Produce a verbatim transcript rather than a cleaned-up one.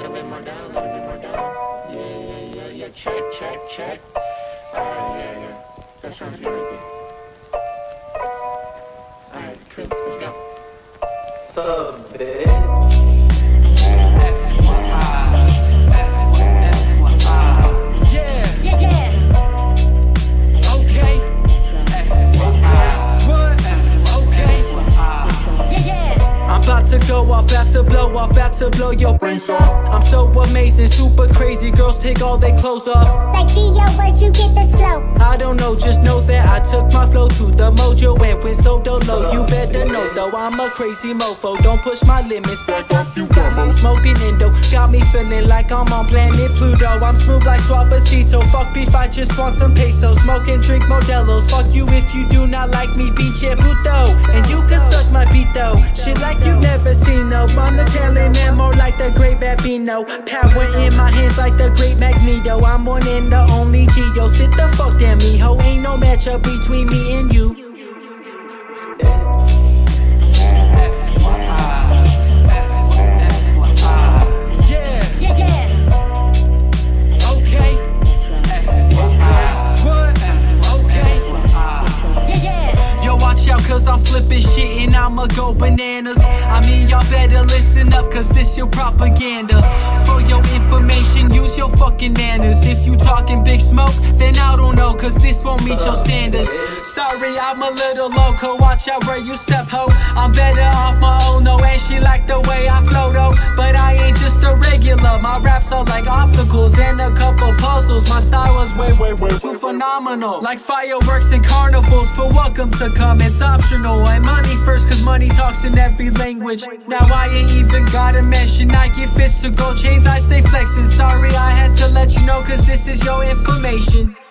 little bit more down, a little bit more down. Yeah, yeah, yeah, yeah, check, check, check. Alright, yeah, yeah, that sounds good right there. Alright, cool, let's go. What's up, bitch? To go off, about to blow off, about to blow your brains off. I'm so amazing, super crazy, girls take all their clothes off. Like Geo, where'd you get this flow? I don't know, just know that I took my flow to the mojo and went so dolo. You better know though, I'm a crazy mofo. Don't push my limits, back off you gumbo. Smoking Indo, got me feeling like I'm on planet Pluto. I'm smooth like Suavecito, fuck beef, I just want some pesos. Smoke and drink Modelos, fuck you if you do not like me, pinche puto. And you can suck my beat though, shit like you've never seen, no. I'm the talent man, more like the great Bambino. Power in my hands like the great Magneto. I'm one and the only Geo. Sit the fuck down, mijo. Ain't no matchup between me and you. Cause I'm flipping shit and I'ma go bananas. I mean y'all better listen up cause this your propaganda. For your information, use your fucking manners. If you talking big smoke, then I don't know cause this won't meet your standards. Sorry, I'm a little loco, watch out where you step, ho. I'm better off my own though, and she like the way I flow though. But I ain't just a regular, my raps are like obstacles and a couple puzzles. My style was way, way, way too phenomenal. Like fireworks and carnivals for welcome to come, it's optional. And money first cause money talks in every language. Now I ain't even gotta mention I get fits to gold chains, I stay flexing. Sorry I had to let you know cause this is your information.